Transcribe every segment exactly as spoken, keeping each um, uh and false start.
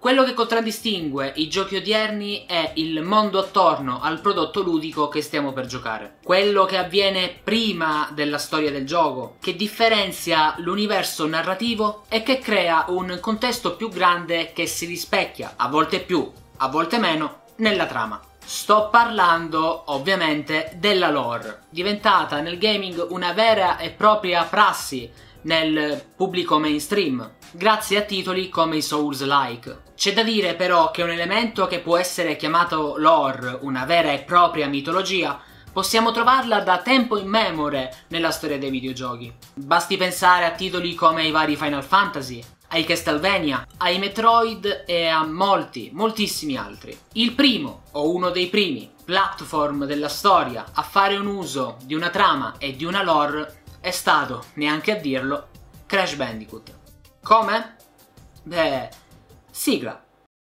Quello che contraddistingue i giochi odierni è il mondo attorno al prodotto ludico che stiamo per giocare. Quello che avviene prima della storia del gioco, che differenzia l'universo narrativo e che crea un contesto più grande che si rispecchia, a volte più, a volte meno, nella trama. Sto parlando ovviamente della lore, diventata nel gaming una vera e propria prassi nel pubblico mainstream, grazie a titoli come i Souls-like. C'è da dire però che un elemento che può essere chiamato lore, una vera e propria mitologia, possiamo trovarla da tempo immemore nella storia dei videogiochi. Basti pensare a titoli come i vari Final Fantasy, ai Castlevania, ai Metroid e a molti, moltissimi altri. Il primo, o uno dei primi, platform della storia a fare un uso di una trama e di una lore è stato, neanche a dirlo, Crash Bandicoot. Come? Beh, sigla.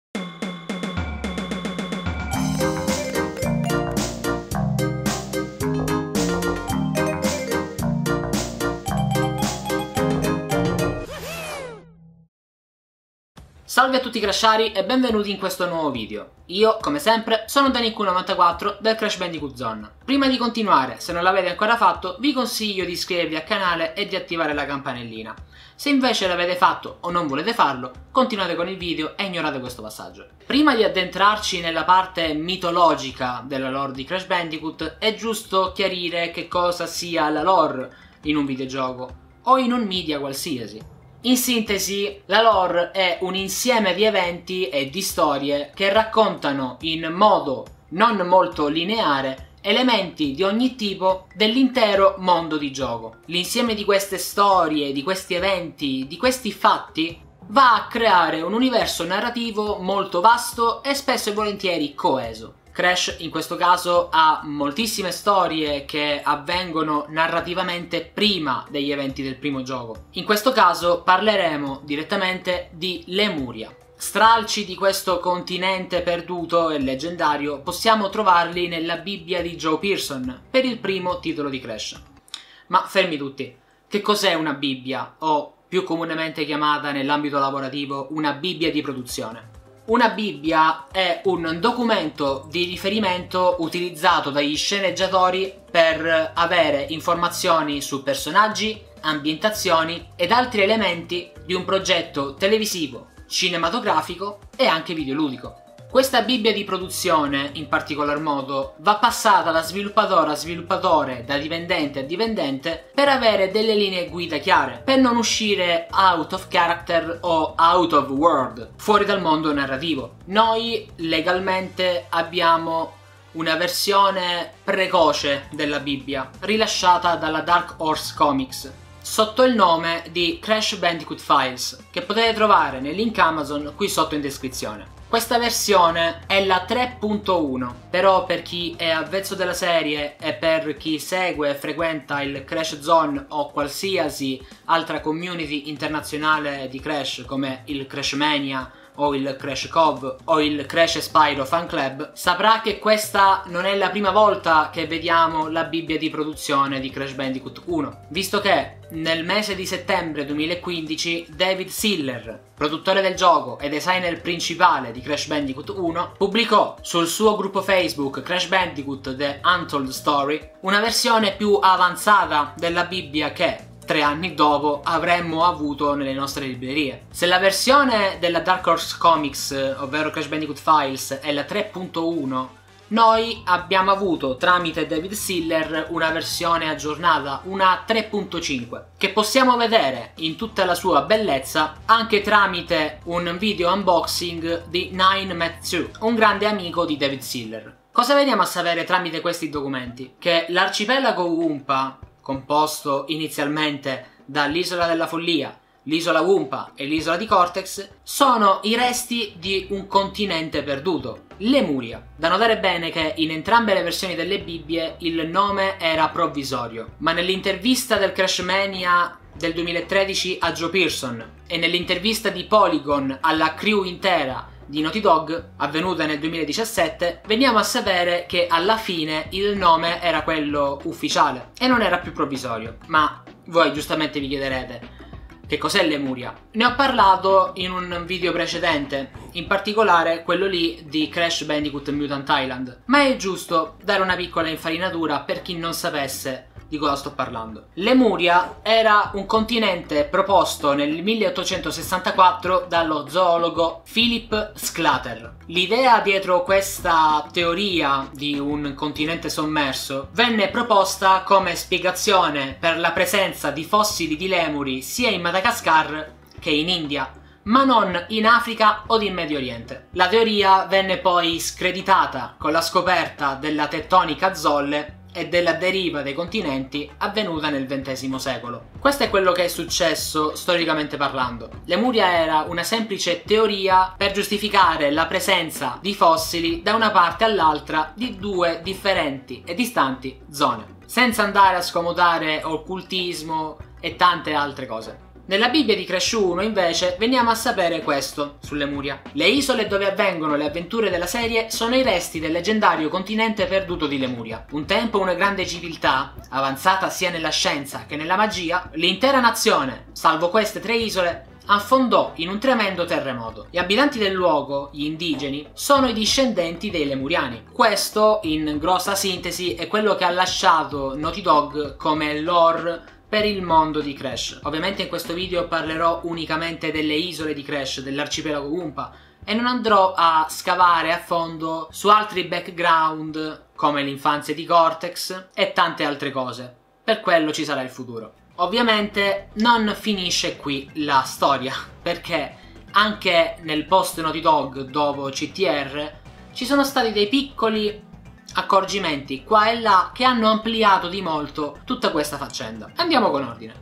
Salve a tutti crashari e benvenuti in questo nuovo video. Io, come sempre, sono Daniq novantaquattro del Crash Bandicoot Zone. Prima di continuare, se non l'avete ancora fatto, vi consiglio di iscrivervi al canale e di attivare la campanellina. Se invece l'avete fatto o non volete farlo, continuate con il video e ignorate questo passaggio. Prima di addentrarci nella parte mitologica della lore di Crash Bandicoot, è giusto chiarire che cosa sia la lore in un videogioco o in un media qualsiasi. In sintesi, la lore è un insieme di eventi e di storie che raccontano in modo non molto lineare elementi di ogni tipo dell'intero mondo di gioco. L'insieme di queste storie, di questi eventi, di questi fatti va a creare un universo narrativo molto vasto e spesso e volentieri coeso. Crash in questo caso ha moltissime storie che avvengono narrativamente prima degli eventi del primo gioco. In questo caso parleremo direttamente di Lemuria. Stralci di questo continente perduto e leggendario possiamo trovarli nella Bibbia di Joe Pearson per il primo titolo di Crash. Ma fermi tutti, che cos'è una Bibbia, o più comunemente chiamata nell'ambito lavorativo una Bibbia di produzione? Una Bibbia è un documento di riferimento utilizzato dagli sceneggiatori per avere informazioni su personaggi, ambientazioni ed altri elementi di un progetto televisivo, cinematografico e anche videoludico. Questa Bibbia di produzione, in particolar modo, va passata da sviluppatore a sviluppatore, da dipendente a dipendente, per avere delle linee guida chiare, per non uscire out of character o out of world, fuori dal mondo narrativo. Noi legalmente abbiamo una versione precoce della Bibbia, rilasciata dalla Dark Horse Comics, sotto il nome di Crash Bandicoot Files, che potete trovare nel link Amazon qui sotto in descrizione. Questa versione è la tre punto uno, però per chi è avvezzo della serie e per chi segue e frequenta il Crash Zone o qualsiasi altra community internazionale di Crash come il Crash Mania o il Crash Cove o il Crash e Spyro Fan Club, saprà che questa non è la prima volta che vediamo la Bibbia di produzione di Crash Bandicoot uno, visto che nel mese di settembre duemilaquindici David Siller, produttore del gioco e designer principale di Crash Bandicoot uno, pubblicò sul suo gruppo Facebook Crash Bandicoot The Untold Story una versione più avanzata della Bibbia che tre anni dopo avremmo avuto nelle nostre librerie. Se la versione della Dark Horse Comics, ovvero Crash Bandicoot Files, è la tre punto uno, noi abbiamo avuto tramite David Siller una versione aggiornata, una tre punto cinque, che possiamo vedere in tutta la sua bellezza anche tramite un video unboxing di Nine Matthew, un grande amico di David Siller. Cosa veniamo a sapere tramite questi documenti? Che l'arcipelago Wumpa, composto inizialmente dall'isola della follia, l'isola Wumpa e l'isola di Cortex, sono i resti di un continente perduto, Lemuria. Da notare bene che in entrambe le versioni delle Bibbie il nome era provvisorio, ma nell'intervista del Crash Mania del duemilatredici a Joe Pearson e nell'intervista di Polygon alla crew intera di Naughty Dog, avvenuta nel duemiladiciassette, veniamo a sapere che alla fine il nome era quello ufficiale e non era più provvisorio. Ma voi giustamente vi chiederete: che cos'è Lemuria. Ne ho parlato in un video precedente, in particolare quello lì di Crash Bandicoot Mutant Island, ma è giusto dare una piccola infarinatura per chi non sapesse di cosa sto parlando. Lemuria era un continente proposto nel milleottocentosessantaquattro dallo zoologo Philip Sclater. L'idea dietro questa teoria di un continente sommerso venne proposta come spiegazione per la presenza di fossili di lemuri sia in Madagascar che in India, ma non in Africa o in Medio Oriente. La teoria venne poi screditata con la scoperta della tettonica a zolle e della deriva dei continenti avvenuta nel ventesimo secolo. Questo è quello che è successo storicamente parlando. Lemuria era una semplice teoria per giustificare la presenza di fossili da una parte all'altra di due differenti e distanti zone, senza andare a scomodare occultismo e tante altre cose. Nella Bibbia di Crash uno invece veniamo a sapere questo su Lemuria. Le isole dove avvengono le avventure della serie sono i resti del leggendario continente perduto di Lemuria. Un tempo una grande civiltà, avanzata sia nella scienza che nella magia, l'intera nazione, salvo queste tre isole, affondò in un tremendo terremoto. Gli abitanti del luogo, gli indigeni, sono i discendenti dei Lemuriani. Questo, in grossa sintesi, è quello che ha lasciato Naughty Dog come lore per il mondo di Crash. Ovviamente in questo video parlerò unicamente delle isole di Crash, dell'arcipelago Goomba, e non andrò a scavare a fondo su altri background come l'infanzia di Cortex e tante altre cose. Per quello ci sarà il futuro. Ovviamente non finisce qui la storia, perché anche nel post Naughty Dog dopo C T R ci sono stati dei piccoli accorgimenti qua e là che hanno ampliato di molto tutta questa faccenda. Andiamo con ordine.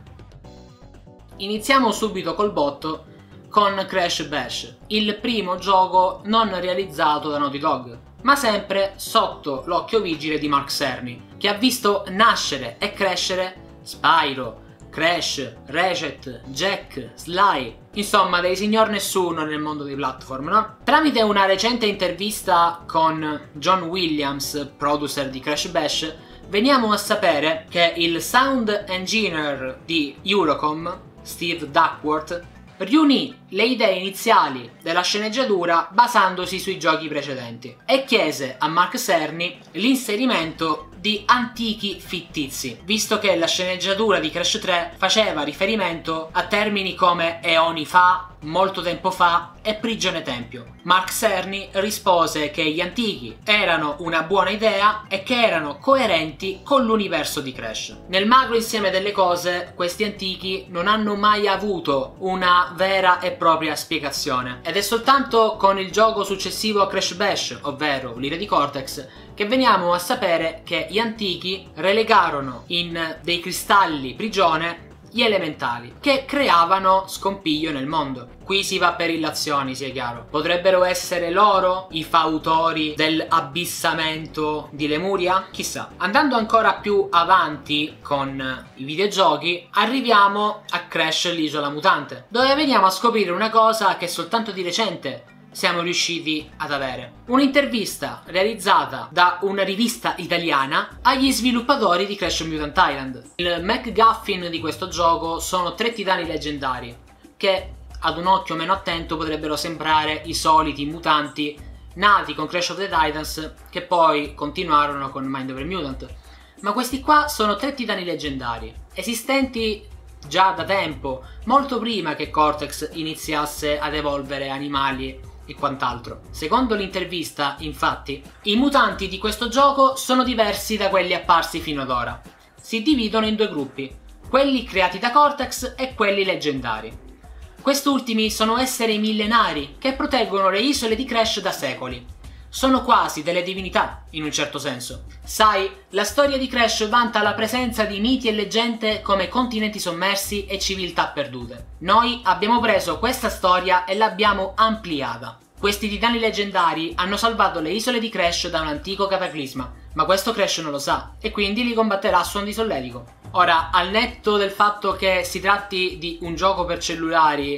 Iniziamo subito col botto con Crash Bash, il primo gioco non realizzato da Naughty Dog, ma sempre sotto l'occhio vigile di Mark Cerny, che ha visto nascere e crescere Spyro, Crash, Ratchet, Jack, Sly, insomma dei signor nessuno nel mondo dei platform, no? Tramite una recente intervista con John Williams, producer di Crash Bash, veniamo a sapere che il sound engineer di Eurocom, Steve Duckworth, riunì le idee iniziali della sceneggiatura basandosi sui giochi precedenti e chiese a Mark Cerny l'inserimento di antichi fittizi, visto che la sceneggiatura di Crash tre faceva riferimento a termini come eoni fa, molto tempo fa e prigione tempio. Mark Cerny rispose che gli antichi erano una buona idea e che erano coerenti con l'universo di Crash. Nel magro insieme delle cose, questi antichi non hanno mai avuto una vera e propria spiegazione, ed è soltanto con il gioco successivo a Crash Bash, ovvero l'ira di Cortex, che veniamo a sapere che gli antichi relegarono in dei cristalli prigione gli elementali, che creavano scompiglio nel mondo. Qui si va per illazioni, sia chiaro. Potrebbero essere loro i fautori dell'abissamento di Lemuria? Chissà. Andando ancora più avanti con i videogiochi, arriviamo a Crash l'Isola Mutante, dove veniamo a scoprire una cosa che soltanto di recente siamo riusciti ad avere: un'intervista realizzata da una rivista italiana agli sviluppatori di Crash Mutant Island. Il MacGuffin di questo gioco sono tre titani leggendari che ad un occhio meno attento potrebbero sembrare i soliti mutanti nati con Crash of the Titans che poi continuarono con Mind Over Mutant, ma questi qua sono tre titani leggendari esistenti già da tempo, molto prima che Cortex iniziasse ad evolvere animali e quant'altro. Secondo l'intervista, infatti, i mutanti di questo gioco sono diversi da quelli apparsi fino ad ora. Si dividono in due gruppi, quelli creati da Cortex e quelli leggendari. Quest'ultimi sono esseri millenari che proteggono le isole di Crash da secoli. Sono quasi delle divinità, in un certo senso. Sai, la storia di Crash vanta la presenza di miti e leggende come continenti sommersi e civiltà perdute. Noi abbiamo preso questa storia e l'abbiamo ampliata. Questi titani leggendari hanno salvato le isole di Crash da un antico cataclisma, ma questo Crash non lo sa, e quindi li combatterà a suon di solletico. Ora, al netto del fatto che si tratti di un gioco per cellulari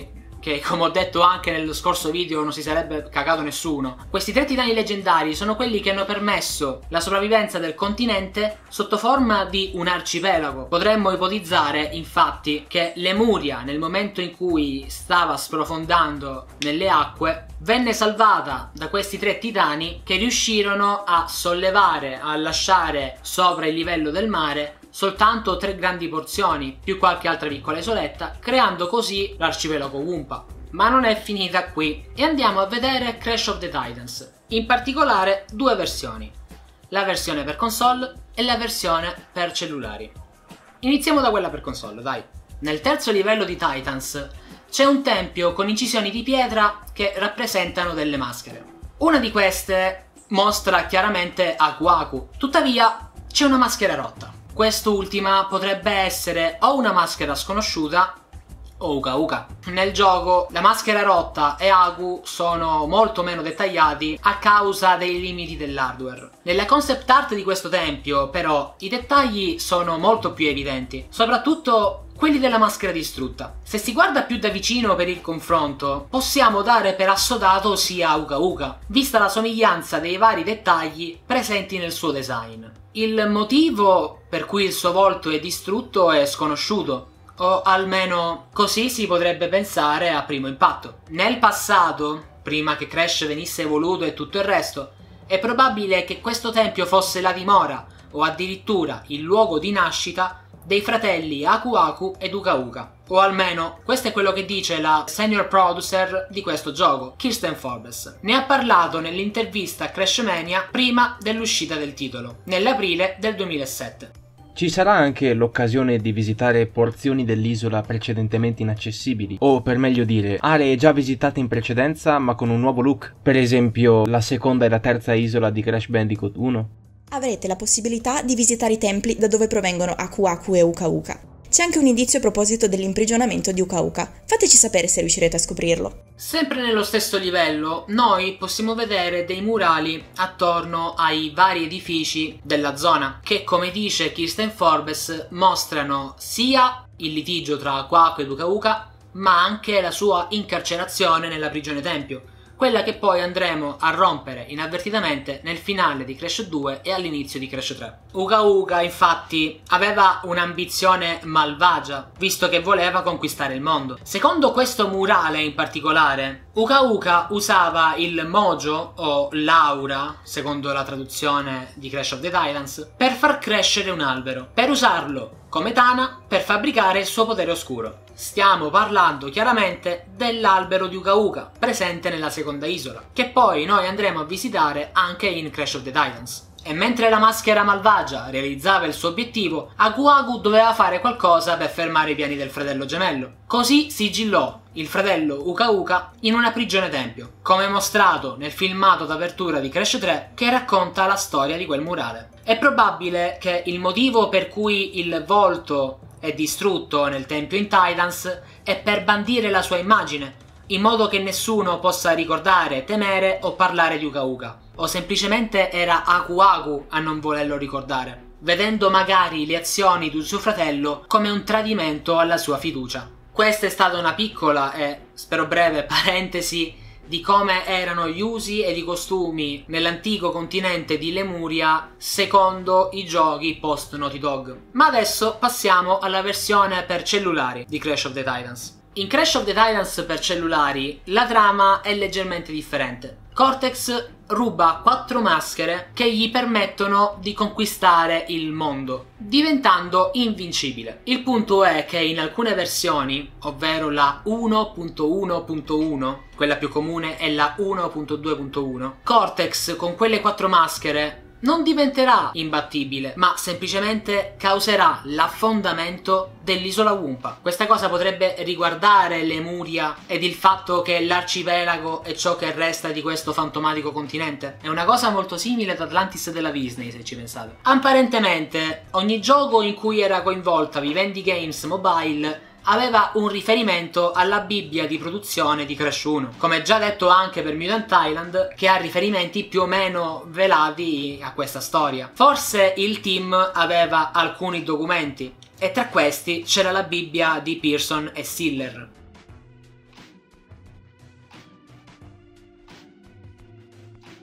che come ho detto anche nello scorso video non si sarebbe cagato nessuno. Questi tre titani leggendari sono quelli che hanno permesso la sopravvivenza del continente sotto forma di un arcipelago. Potremmo ipotizzare infatti che Lemuria, nel momento in cui stava sprofondando nelle acque, venne salvata da questi tre titani che riuscirono a sollevare, a lasciare sopra il livello del mare soltanto tre grandi porzioni più qualche altra piccola isoletta, creando così l'arcipelago Wumpa. Ma non è finita qui e andiamo a vedere Crash of the Titans, in particolare due versioni, la versione per console e la versione per cellulari. Iniziamo da quella per console, dai. Nel terzo livello di Titans c'è un tempio con incisioni di pietra che rappresentano delle maschere. Una di queste mostra chiaramente Aku Aku, tuttavia c'è una maschera rotta. Quest'ultima potrebbe essere o una maschera sconosciuta o Uka Uka. Nel gioco la maschera rotta e Aku sono molto meno dettagliati a causa dei limiti dell'hardware. Nella concept art di questo tempio però i dettagli sono molto più evidenti, soprattutto quelli della maschera distrutta. Se si guarda più da vicino per il confronto, possiamo dare per assodato sia Uka Uka, vista la somiglianza dei vari dettagli presenti nel suo design. Il motivo per cui il suo volto è distrutto è sconosciuto, o almeno così si potrebbe pensare a primo impatto. Nel passato, prima che Crash venisse evoluto e tutto il resto, è probabile che questo tempio fosse la dimora o addirittura il luogo di nascita dei fratelli Aku Aku ed Uka Uka, o almeno questo è quello che dice la senior producer di questo gioco, Kirsten Forbes. Ne ha parlato nell'intervista a Crashmania prima dell'uscita del titolo, nell'aprile del duemilasette. Ci sarà anche l'occasione di visitare porzioni dell'isola precedentemente inaccessibili, o per meglio dire, aree già visitate in precedenza ma con un nuovo look, per esempio la seconda e la terza isola di Crash Bandicoot uno? Avrete la possibilità di visitare i templi da dove provengono Aku Aku e Uka Uka. C'è anche un indizio a proposito dell'imprigionamento di Uka Uka. Fateci sapere se riuscirete a scoprirlo. Sempre nello stesso livello, noi possiamo vedere dei murali attorno ai vari edifici della zona, che come dice Kirsten Forbes mostrano sia il litigio tra Aku Aku ed Uka Uka, ma anche la sua incarcerazione nella prigione tempio, quella che poi andremo a rompere inavvertitamente nel finale di Crash due e all'inizio di Crash tre. Uka Uka infatti aveva un'ambizione malvagia, visto che voleva conquistare il mondo. Secondo questo murale in particolare, Uka Uka usava il mojo o l'aura, secondo la traduzione di Crash of the Titans, per far crescere un albero, per usarlo come tana per fabbricare il suo potere oscuro. Stiamo parlando chiaramente dell'albero di Uka Uka, presente nella seconda isola, che poi noi andremo a visitare anche in Crash of the Titans. E mentre la maschera malvagia realizzava il suo obiettivo, Aku Aku doveva fare qualcosa per fermare i piani del fratello gemello. Così sigillò il fratello Uka Uka in una prigione tempio, come mostrato nel filmato d'apertura di Crash tre che racconta la storia di quel murale. È probabile che il motivo per cui il volto è distrutto nel tempio in Titans è per bandire la sua immagine, in modo che nessuno possa ricordare, temere o parlare di Uka Uka. O semplicemente era Aku Aku a non volerlo ricordare, vedendo magari le azioni di suo fratello come un tradimento alla sua fiducia. Questa è stata una piccola e, spero breve, parentesi di come erano gli usi ed i costumi nell'antico continente di Lemuria secondo i giochi post Naughty Dog. Ma adesso passiamo alla versione per cellulari di Crash of the Titans. In Crash of the Titans per cellulari la trama è leggermente differente. Cortex ruba quattro maschere che gli permettono di conquistare il mondo, diventando invincibile. Il punto è che in alcune versioni, ovvero la uno punto uno punto uno, quella più comune è la uno punto due punto uno, Cortex con quelle quattro maschere non diventerà imbattibile, ma semplicemente causerà l'affondamento dell'isola Wumpa. Questa cosa potrebbe riguardare Lemuria ed il fatto che l'arcipelago è ciò che resta di questo fantomatico continente. È una cosa molto simile ad Atlantis della Disney, se ci pensate. Apparentemente, ogni gioco in cui era coinvolta Vivendi Games Mobile aveva un riferimento alla Bibbia di produzione di Crash uno, come già detto anche per Mutant Island, che ha riferimenti più o meno velati a questa storia. Forse il team aveva alcuni documenti, e tra questi c'era la Bibbia di Pearson e Siller.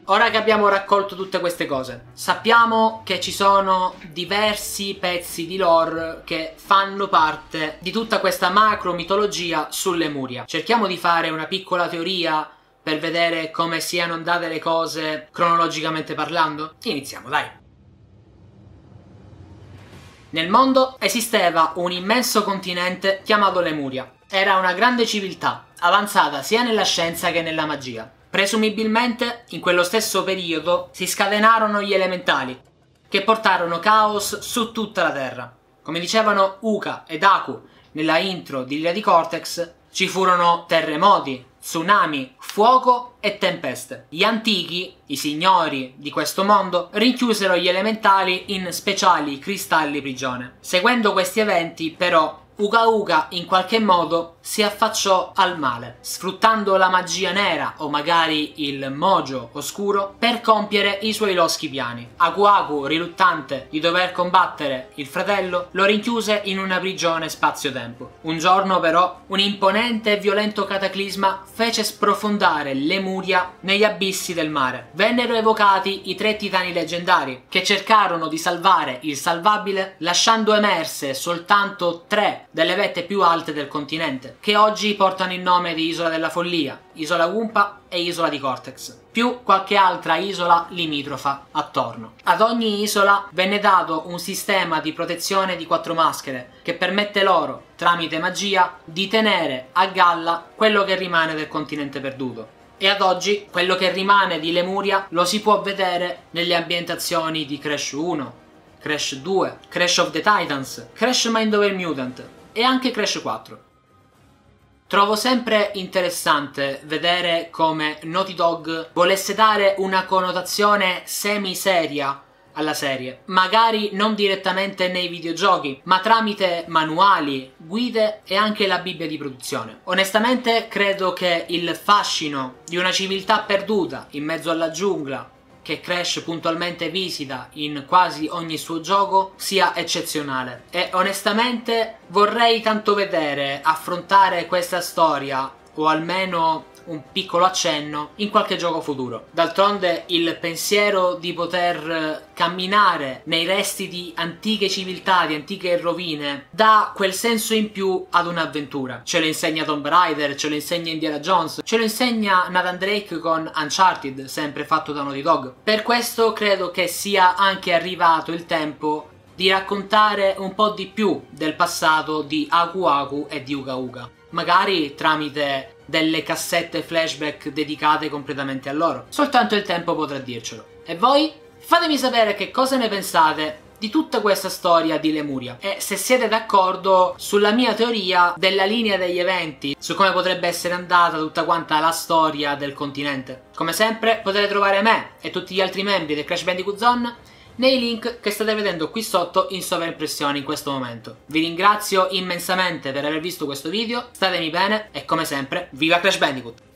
ora che abbiamo raccolto tutte queste cose, sappiamo che ci sono diversi pezzi di lore che fanno parte di tutta questa macro mitologia su Lemuria. Cerchiamo di fare una piccola teoria per vedere come siano andate le cose cronologicamente parlando? Iniziamo, dai! Nel mondo esisteva un immenso continente chiamato Lemuria. Era una grande civiltà, avanzata sia nella scienza che nella magia. Presumibilmente, in quello stesso periodo, si scatenarono gli elementali, che portarono caos su tutta la Terra. Come dicevano Uka ed Aku nella intro di L'Ira di Cortex, ci furono terremoti, tsunami, fuoco e tempeste. Gli antichi, i signori di questo mondo, rinchiusero gli elementali in speciali cristalli prigione. Seguendo questi eventi, però, Uka Uka in qualche modo si affacciò al male, sfruttando la magia nera o magari il mojo oscuro per compiere i suoi loschi piani. Aku Aku, riluttante di dover combattere il fratello, lo rinchiuse in una prigione spazio-tempo. Un giorno però un imponente e violento cataclisma fece sprofondare Lemuria negli abissi del mare. Vennero evocati i tre titani leggendari che cercarono di salvare il salvabile, lasciando emerse soltanto tre delle vette più alte del continente, che oggi portano il nome di Isola della Follia, Isola Wumpa e Isola di Cortex, più qualche altra isola limitrofa attorno. Ad ogni isola venne dato un sistema di protezione di quattro maschere che permette loro, tramite magia, di tenere a galla quello che rimane del continente perduto. E ad oggi quello che rimane di Lemuria lo si può vedere nelle ambientazioni di Crash uno, Crash due, Crash of the Titans, Crash Mind Over Mutant e anche Crash quattro. Trovo sempre interessante vedere come Naughty Dog volesse dare una connotazione semi-seria alla serie, magari non direttamente nei videogiochi, ma tramite manuali, guide e anche la Bibbia di produzione. Onestamente credo che il fascino di una civiltà perduta in mezzo alla giungla, che Crash puntualmente visita in quasi ogni suo gioco, sia eccezionale. E onestamente vorrei tanto vedere affrontare questa storia, o almeno un piccolo accenno, in qualche gioco futuro. D'altronde il pensiero di poter camminare nei resti di antiche civiltà, di antiche rovine, dà quel senso in più ad un'avventura. Ce lo insegna Tomb Raider, ce lo insegna Indiana Jones, ce lo insegna Nathan Drake con Uncharted, sempre fatto da Naughty Dog. Per questo credo che sia anche arrivato il tempo di raccontare un po' di più del passato di Aku Aku e di Uka Uka, magari tramite delle cassette flashback dedicate completamente a loro. Soltanto il tempo potrà dircelo. E voi? Fatemi sapere che cosa ne pensate di tutta questa storia di Lemuria e se siete d'accordo sulla mia teoria della linea degli eventi, su come potrebbe essere andata tutta quanta la storia del continente. Come sempre potete trovare me e tutti gli altri membri del Crash Bandicoot Zone nei link che state vedendo qui sotto in sovraimpressione in questo momento. Vi ringrazio immensamente per aver visto questo video, statemi bene e come sempre, viva Crash Bandicoot!